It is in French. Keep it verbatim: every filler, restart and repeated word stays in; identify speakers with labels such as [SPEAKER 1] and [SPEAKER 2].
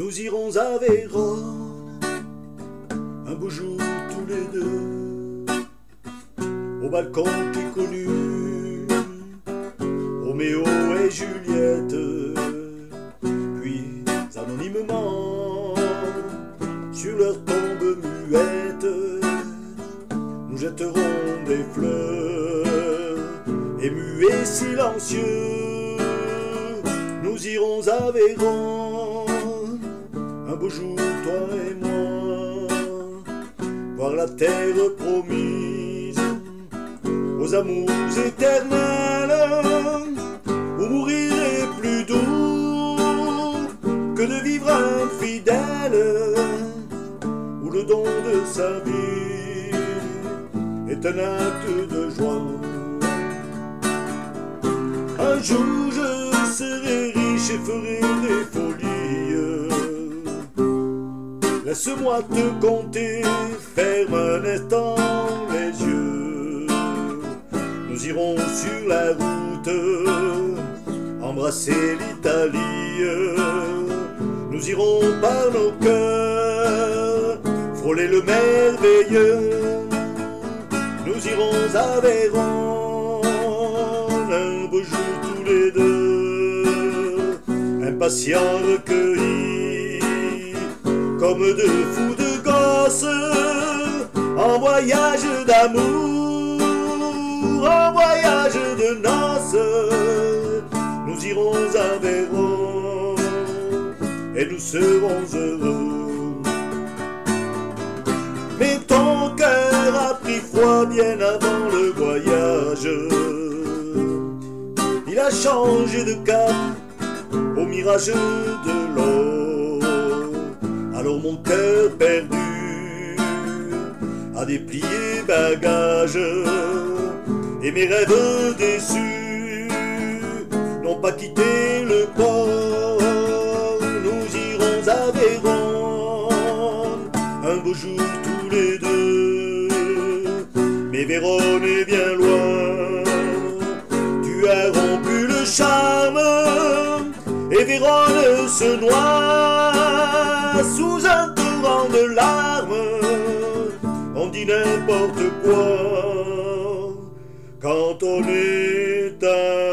[SPEAKER 1] Nous irons à Vérone, un beau jour tous les deux, au balcon qui est connu, Roméo et Juliette. Puis anonymement, sur leur tombe muette, nous jetterons des fleurs, émus et silencieux. Nous irons à Vérone, un beau jour, toi et moi, voir la terre promise aux amours éternels, où mourir est plus doux que de vivre infidèle, où le don de sa vie est un acte de joie. Un jour je serai riche et ferai des folies. Laisse-moi te compter, ferme un instant les yeux. Nous irons sur la route, embrasser l'Italie. Nous irons par nos cœurs, frôler le merveilleux. Nous irons à Vérone, un beau jour tous les deux, impatients recueillis, comme deux fous de gosse, en voyage d'amour, en voyage de noces. Nous irons à Vérone et nous serons heureux. Mais ton cœur a pris froid bien avant le voyage. Il a changé de cap au mirage de l'eau. Alors mon cœur perdu a déplié bagages, et mes rêves déçus n'ont pas quitté le port. Nous irons à Vérone, un beau jour tous les deux. Mais Vérone est bien loin, tu as rompu le charme, et Vérone se noie sous un torrent de larmes. On dit n'importe quoi quand on est un